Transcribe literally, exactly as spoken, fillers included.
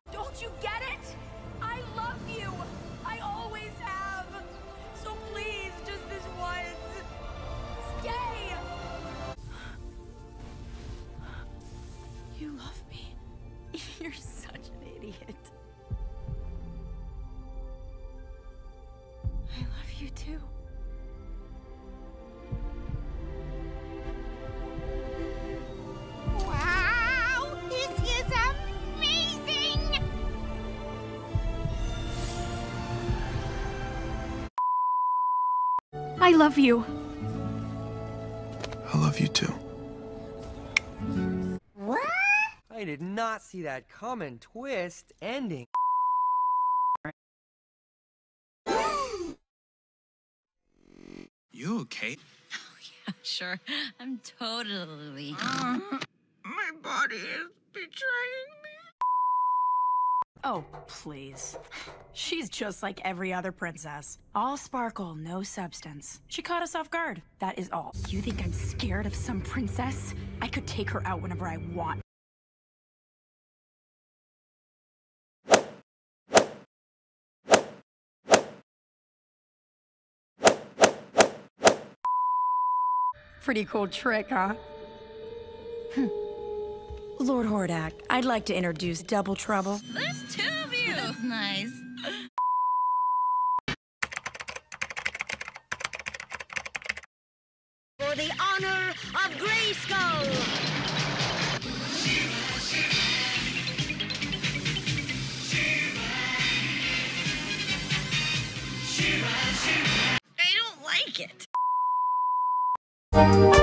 Don't you get it? I love you. I always have. So please, just this once. Stay. You love me. You're such an idiot. I love you too. Wow! This is amazing! I love you. I love you too. What? I did not see that common twist ending. You okay? Sure, I'm totally. Uh, my body is betraying me. Oh, please. She's just like every other princess. All sparkle, no substance. She caught us off guard. That is all. You think I'm scared of some princess? I could take her out whenever I want. Pretty cool trick, huh? Hm. Lord Hordak, I'd like to introduce Double Trouble. There's two of you. That's nice. For the honor of Grayskull! I don't like it.